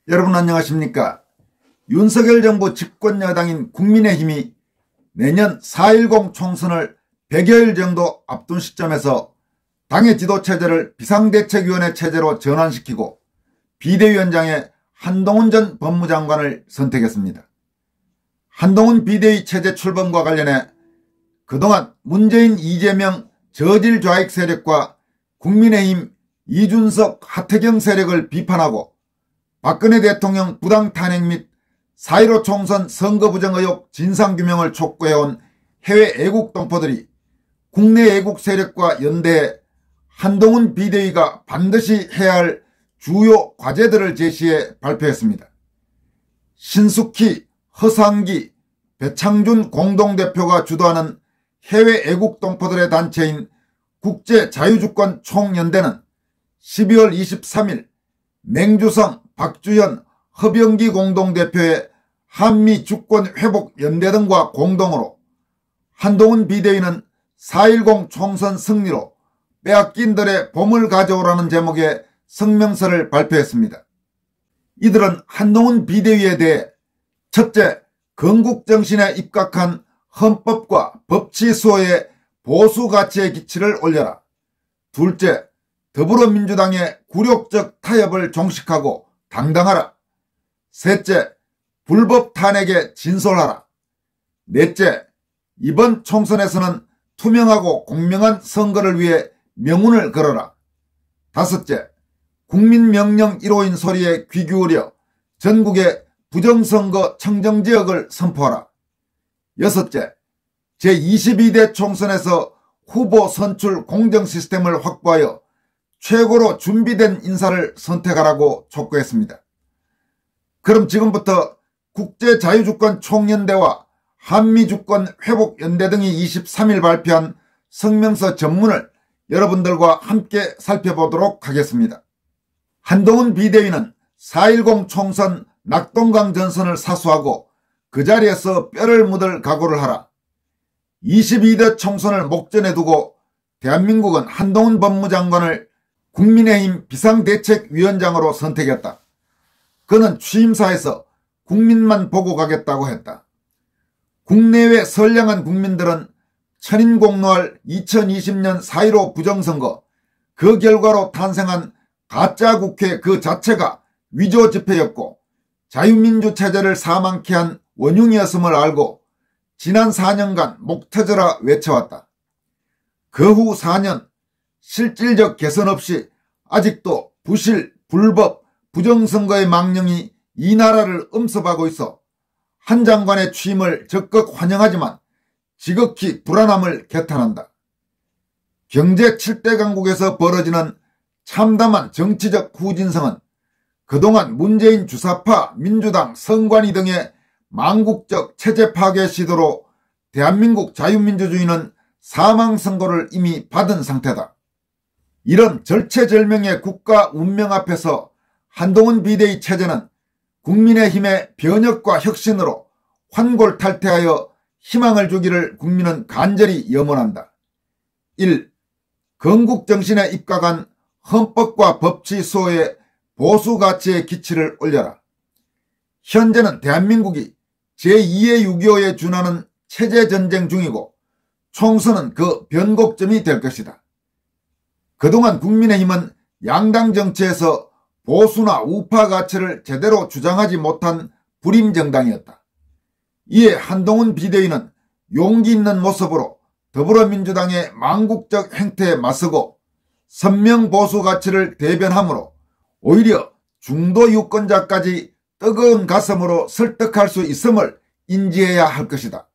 여러분 안녕하십니까? 윤석열 정부 집권 여당인 국민의힘이 내년 4.10 총선을 100여일 정도 앞둔 시점에서 당의 지도체제를 비상대책위원회 체제로 전환시키고 비대위원장에 한동훈 전 법무장관을 선택했습니다. 한동훈 비대위 체제 출범과 관련해 그동안 문재인, 이재명, 저질 좌익 세력과 국민의힘, 이준석, 하태경 세력을 비판하고 박근혜 대통령 부당 탄핵 및 4.15 총선 선거 부정 의혹 진상규명을 촉구해온 해외 애국 동포들이 국내 애국 세력과 연대해 한동훈 비대위가 반드시 해야 할 주요 과제들을 제시해 발표했습니다. 신숙희, 허상기, 배창준 공동대표가 주도하는 해외 애국 동포들의 단체인 국제자유주권 총연대는 12월 23일 맹주성, 박주현, 허병기 공동대표의 한미주권회복연대 등과 공동으로 한동훈 비대위는 4.10 총선 승리로 빼앗긴 들의 봄을 가져오라는 제목의 성명서를 발표했습니다. 이들은 한동훈 비대위에 대해 첫째, 건국정신에 입각한 헌법과 법치 수호의 보수 가치의 기치를 올려라. 둘째, 더불어민주당의 굴욕적 타협을 종식하고 당당하라. 셋째, 불법 탄핵에 진솔하라. 넷째, 이번 총선에서는 투명하고 공명한 선거를 위해 명운을 걸어라. 다섯째, 국민명령 1호인 소리에 귀 기울여 전국의 부정선거 청정지역을 선포하라. 여섯째, 제22대 총선에서 후보 선출 공정 시스템을 확보하여 최고로 준비된 인사를 선택하라고 촉구했습니다. 그럼 지금부터 국제자유주권 총연대와 한미주권회복연대 등이 23일 발표한 성명서 전문을 여러분들과 함께 살펴보도록 하겠습니다. 한동훈 비대위는 4.10 총선 낙동강 전선을 사수하고 그 자리에서 뼈를 묻을 각오를 하라. 22대 총선을 목전에 두고 대한민국은 한동훈 법무장관을 국민의힘 비상대책위원장으로 선택했다. 그는 취임사에서 국민만 보고 가겠다고 했다. 국내외 선량한 국민들은 천인공노할 2020년 4.15 부정선거, 그 결과로 탄생한 가짜 국회 그 자체가 위조 집회였고 자유민주체제를 사망케 한 원흉이었음을 알고 지난 4년간 목 터져라 외쳐왔다. 그 후 4년 실질적 개선 없이 아직도 부실, 불법, 부정선거의 망령이 이 나라를 엄습하고 있어 한 장관의 취임을 적극 환영하지만 지극히 불안함을 개탄한다. 경제 7대 강국에서 벌어지는 참담한 정치적 후진성은 그동안 문재인 주사파, 민주당, 선관위 등의 망국적 체제 파괴 시도로 대한민국 자유민주주의는 사망선고를 이미 받은 상태다. 이런 절체절명의 국가 운명 앞에서 한동훈 비대위 체제는 국민의힘의 변혁과 혁신으로 환골탈태하여 희망을 주기를 국민은 간절히 염원한다. 1. 건국정신에 입각한 헌법과 법치 수호의 보수 가치의 기치를 올려라. 현재는 대한민국이 제2의 6.25에 준하는 체제전쟁 중이고 총선은 그 변곡점이 될 것이다. 그동안 국민의힘은 양당 정치에서 보수나 우파 가치를 제대로 주장하지 못한 불임정당이었다. 이에 한동훈 비대위는 용기 있는 모습으로 더불어민주당의 망국적 행태에 맞서고 선명 보수 가치를 대변하므로 오히려 중도 유권자까지 뜨거운 가슴으로 설득할 수 있음을 인지해야 할 것이다.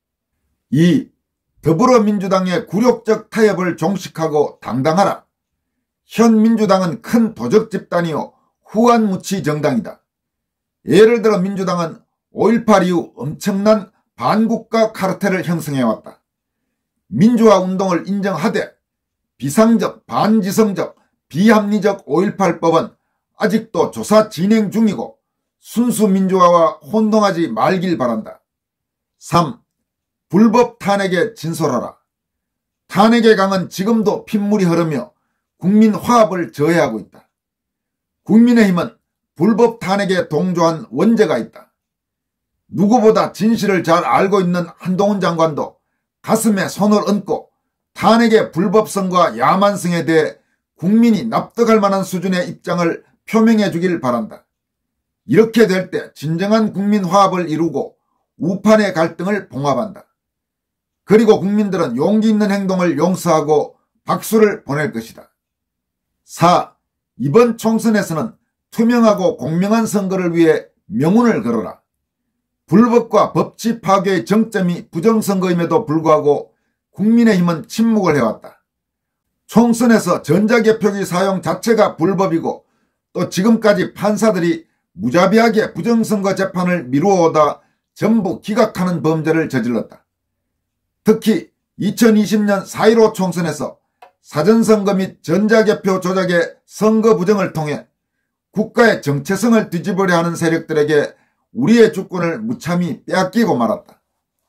2. 더불어민주당의 굴욕적 타협을 종식하고 당당하라. 현 민주당은 큰 도적 집단이요 후한무치 정당이다. 예를 들어 민주당은 5.18 이후 엄청난 반국가 카르텔을 형성해왔다. 민주화 운동을 인정하되 비상적, 반지성적, 비합리적 5.18법은 아직도 조사 진행 중이고 순수 민주화와 혼동하지 말길 바란다. 3. 불법 탄핵에 진솔하라. 탄핵의 강은 지금도 핏물이 흐르며 국민 화합을 저해하고 있다. 국민의힘은 불법 탄핵에 동조한 원죄가 있다. 누구보다 진실을 잘 알고 있는 한동훈 장관도 가슴에 손을 얹고 탄핵의 불법성과 야만성에 대해 국민이 납득할 만한 수준의 입장을 표명해 주길 바란다. 이렇게 될 때 진정한 국민 화합을 이루고 우판의 갈등을 봉합한다. 그리고 국민들은 용기 있는 행동을 용서하고 박수를 보낼 것이다. 4. 이번 총선에서는 투명하고 공명한 선거를 위해 명운을 걸어라. 불법과 법치 파괴의 정점이 부정선거임에도 불구하고 국민의힘은 침묵을 해왔다. 총선에서 전자개표기 사용 자체가 불법이고 또 지금까지 판사들이 무자비하게 부정선거 재판을 미루어오다 전부 기각하는 범죄를 저질렀다. 특히 2020년 4.15 총선에서 사전선거 및 전자개표 조작의 선거 부정을 통해 국가의 정체성을 뒤집으려 하는 세력들에게 우리의 주권을 무참히 빼앗기고 말았다.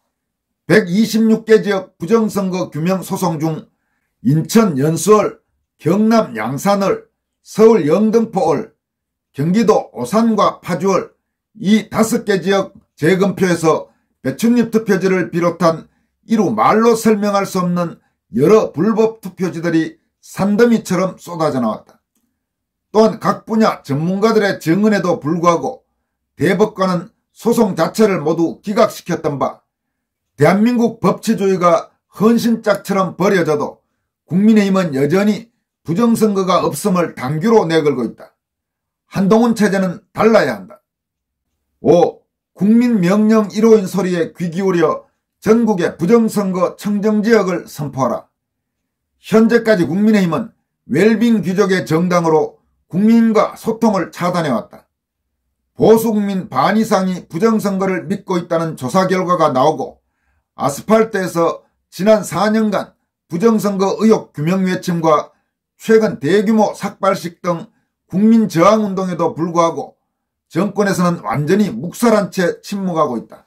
126개 지역 부정선거 규명 소송 중 인천 연수을, 경남 양산을, 서울 영등포을, 경기도 오산과 파주을 이 5개 지역 재검표에서 배춧잎 투표지를 비롯한 이루 말로 설명할 수 없는 여러 불법 투표지들이 산더미처럼 쏟아져 나왔다. 또한 각 분야 전문가들의 증언에도 불구하고 대법관은 소송 자체를 모두 기각시켰던 바 대한민국 법치주의가 헌신짝처럼 버려져도 국민의힘은 여전히 부정선거가 없음을 당규로 내걸고 있다. 한동훈 체제는 달라야 한다. 5. 국민명령 1호인 소리에 귀 기울여 전국의 부정선거 청정지역을 선포하라. 현재까지 국민의힘은 웰빙 귀족의 정당으로 국민과 소통을 차단해왔다. 보수국민 반 이상이 부정선거를 믿고 있다는 조사 결과가 나오고 아스팔트에서 지난 4년간 부정선거 의혹 규명 외침과 최근 대규모 삭발식 등 국민저항운동에도 불구하고 정권에서는 완전히 묵살한 채 침묵하고 있다.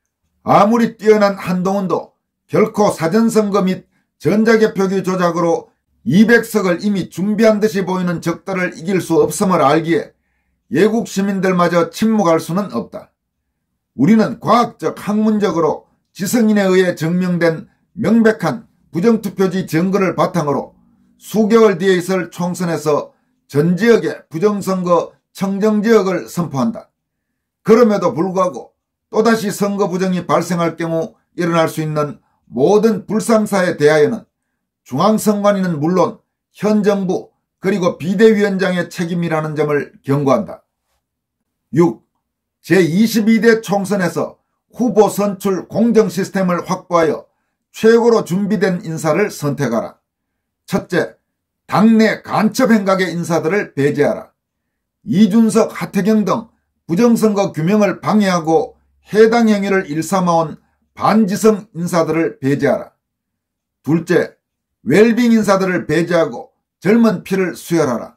아무리 뛰어난 한동훈도 결코 사전선거 및 전자개표기 조작으로 200석을 이미 준비한 듯이 보이는 적들을 이길 수 없음을 알기에 예국 시민들마저 침묵할 수는 없다. 우리는 과학적 학문적으로 지성인에 의해 증명된 명백한 부정투표지 증거를 바탕으로 수개월 뒤에 있을 총선에서 전 지역의 부정선거 청정지역을 선포한다. 그럼에도 불구하고 또다시 선거 부정이 발생할 경우 일어날 수 있는 모든 불상사에 대하여는 중앙선관위는 물론 현 정부 그리고 비대위원장의 책임이라는 점을 경고한다. 6. 제22대 총선에서 후보 선출 공정 시스템을 확보하여 최고로 준비된 인사를 선택하라. 첫째, 당내 간첩 행각의 인사들을 배제하라. 이준석, 하태경 등 부정선거 규명을 방해하고 해당 행위를 일삼아온 반지성 인사들을 배제하라. 둘째, 웰빙 인사들을 배제하고 젊은 피를 수혈하라.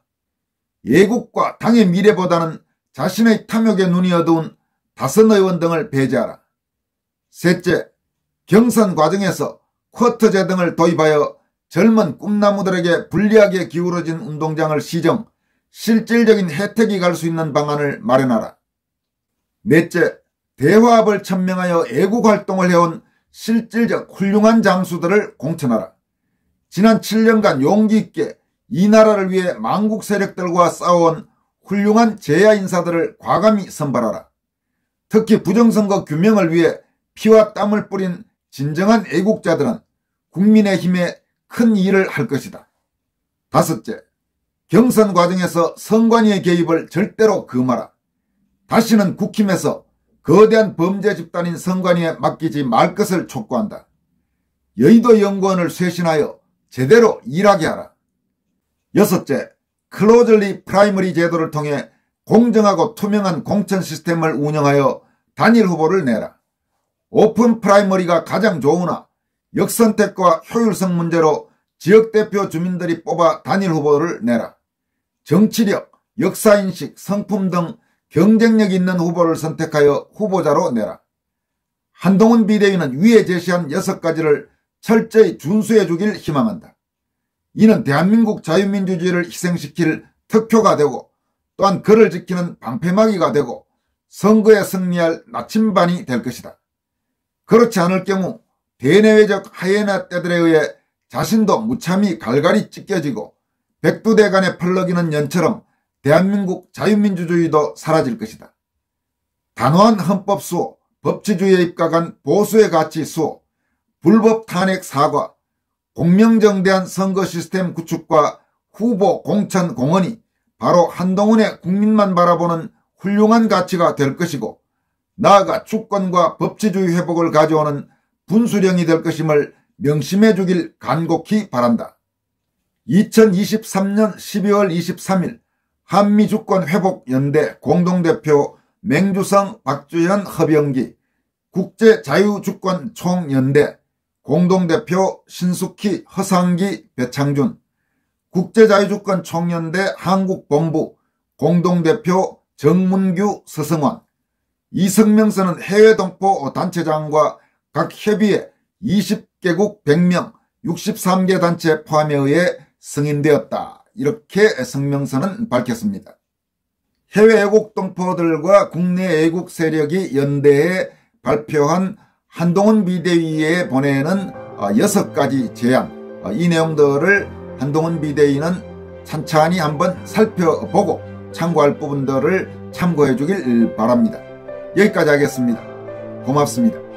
예국과 당의 미래보다는 자신의 탐욕에 눈이 어두운 다선 의원 등을 배제하라. 셋째, 경선 과정에서 쿼터제 등을 도입하여 젊은 꿈나무들에게 불리하게 기울어진 운동장을 시정, 실질적인 혜택이 갈 수 있는 방안을 마련하라. 넷째, 대화합을 천명하여 애국활동을 해온 실질적 훌륭한 장수들을 공천하라. 지난 7년간 용기 있게 이 나라를 위해 망국 세력들과 싸워온 훌륭한 제야 인사들을 과감히 선발하라. 특히 부정선거 규명을 위해 피와 땀을 뿌린 진정한 애국자들은 국민의힘에 큰 일을 할 것이다. 다섯째, 경선 과정에서 선관위의 개입을 절대로 금하라. 다시는 국힘에서 거대한 범죄 집단인 선관위에 맡기지 말 것을 촉구한다. 여의도 연구원을 쇄신하여 제대로 일하게 하라. 여섯째, 클로즐리 프라이머리 제도를 통해 공정하고 투명한 공천 시스템을 운영하여 단일 후보를 내라. 오픈 프라이머리가 가장 좋으나 역선택과 효율성 문제로 지역대표 주민들이 뽑아 단일 후보를 내라. 정치력, 역사인식, 성품 등 경쟁력 있는 후보를 선택하여 후보자로 내라. 한동훈 비대위는 위에 제시한 6가지를 철저히 준수해 주길 희망한다. 이는 대한민국 자유민주주의를 희생시킬 특효가 되고 또한 그를 지키는 방패막이가 되고 선거에 승리할 나침반이 될 것이다. 그렇지 않을 경우 대내외적 하이에나 떼들에 의해 자신도 무참히 갈갈이 찢겨지고 백두대간에 펄럭이는 연처럼 대한민국 자유민주주의도 사라질 것이다. 단호한 헌법 수호, 법치주의에 입각한 보수의 가치 수호, 불법 탄핵 사과, 공명정대한 선거 시스템 구축과 후보 공천 공헌이 바로 한동훈의 국민만 바라보는 훌륭한 가치가 될 것이고 나아가 주권과 법치주의 회복을 가져오는 분수령이 될 것임을 명심해 주길 간곡히 바란다. 2023년 12월 23일 한미주권회복연대 공동대표 맹주성 박주현 허병기, 국제자유주권총연대 공동대표 신숙희 허상기 배창준, 국제자유주권총연대 한국본부 공동대표 정문규 서성환. 이 성명서는 해외 동포 단체장과 각 협의회 20개국 100명 63개 단체 포함에 의해 승인되었다. 이렇게 성명서는 밝혔습니다. 해외 애국 동포들과 국내 애국 세력이 연대해 발표한 한동훈 비대위에 보내는 6가지 제안, 이 내용들을 한동훈 비대위는 찬찬히 한번 살펴보고 참고할 부분들을 참고해 주길 바랍니다. 여기까지 하겠습니다. 고맙습니다.